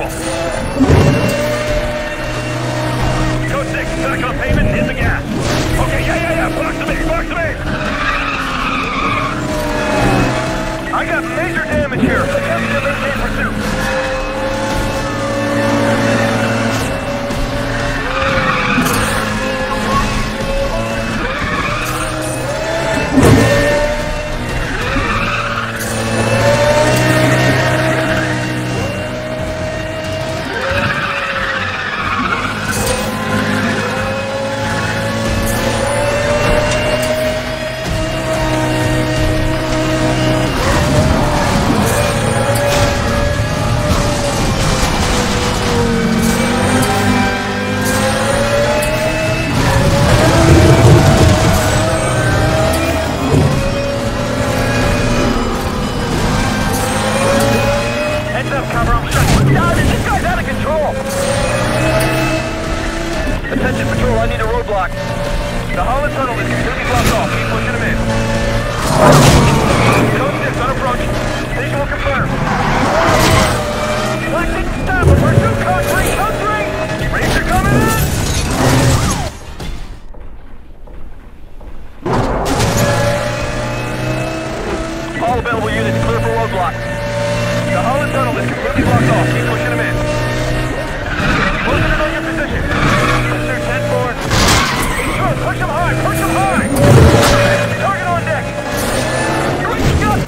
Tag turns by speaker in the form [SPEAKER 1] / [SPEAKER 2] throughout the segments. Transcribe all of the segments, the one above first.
[SPEAKER 1] approval. Code 6, back on pavement, in the gas. Okay, yeah. Box to me. I got major damage here. Attempt to maintain pursuit. Attention patrol, I need a roadblock. The Holland tunnel is completely blocked off. Keep pushing them in. Code 6 on approach. Visual confirmed. Flexing, stop. Pursuit code 3. Code 3. Ranger coming in. All available units clear for roadblock. The Holland tunnel is completely blocked off. Keep pushing them in. Closing in on your position. Pursuit 10-4. Sure, push him high. Target on deck. You're waking up.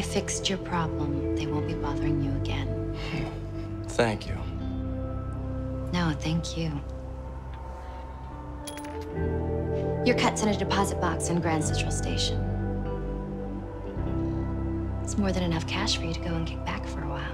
[SPEAKER 2] fixed your problem. They won't be bothering you again.
[SPEAKER 3] Thank you.
[SPEAKER 2] No, thank you. Your cut's in a deposit box in Grand Central Station. It's more than enough cash for you to go and kick back for a while.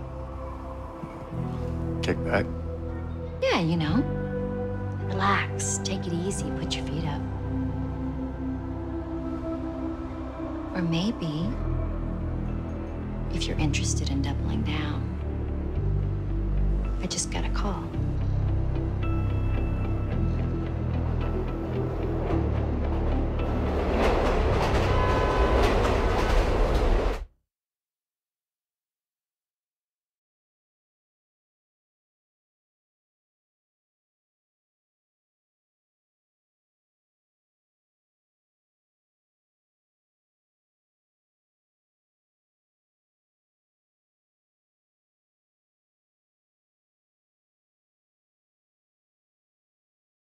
[SPEAKER 3] Kick back?
[SPEAKER 2] Yeah, you know. Relax, take it easy, put your feet up. Or maybe, if you're interested in doubling down, I just got a call.